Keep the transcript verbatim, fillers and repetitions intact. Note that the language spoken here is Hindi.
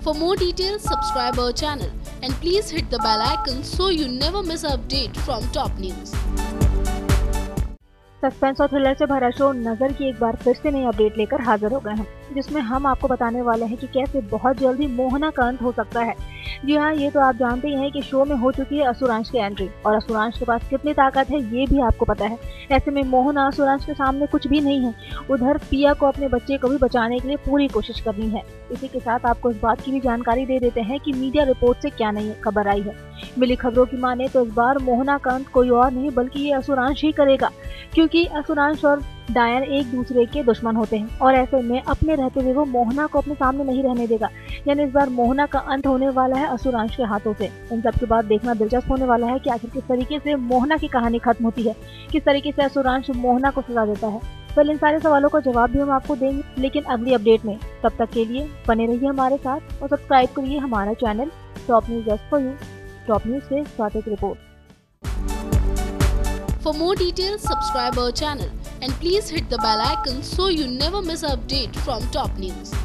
For more details, subscribe our channel and please hit the bell icon so you never miss an update from top news. Suspense और थ्रिलर से भरा शो नजर की एक बार फिर से नई अपडेट लेकर हाजिर हो गए हैं, जिसमें हम आपको बताने वाले हैं कि कैसे बहुत जल्दी मोहना का अंत हो सकता है। जी हाँ, ये तो आप जानते ही हैं कि शो में हो चुकी है असुरांश की एंट्री और असुरांश के पास कितनी ताकत है ये भी आपको पता है। ऐसे में मोहना असुरांश के सामने कुछ भी नहीं है। उधर पिया को अपने बच्चे को भी बचाने के लिए पूरी कोशिश करनी है। इसी के साथ आपको इस बात की भी जानकारी दे देते हैं कि मीडिया रिपोर्ट से क्या नई खबर आई है। मिली खबरों की माने तो इस बार मोहना का अंत कोई और नहीं बल्कि ये असुरांश ही करेगा, क्योंकि असुरांश और डायन एक दूसरे के दुश्मन होते हैं और ऐसे में अपने रहते हुए वो मोहना को अपने सामने नहीं रहने देगा। यानी इस बार मोहना का अंत होने वाला है असुरांश के हाथों से। इन सब के बाद देखना दिलचस्प होने वाला है कि आखिर किस तरीके से मोहना की कहानी खत्म होती है, किस तरीके से असुरांश मोहना को सजा देता है। पहले इन सारे सवालों का जवाब भी हम आपको देंगे, लेकिन अगली अपडेट में। तब तक के लिए बने रहिए हमारे साथ और सब्सक्राइब करिए हमारा channel top news just for you. Top news से स्वागत report. For more details, subscribe our channel and please hit the bell icon so you never miss an update from top news.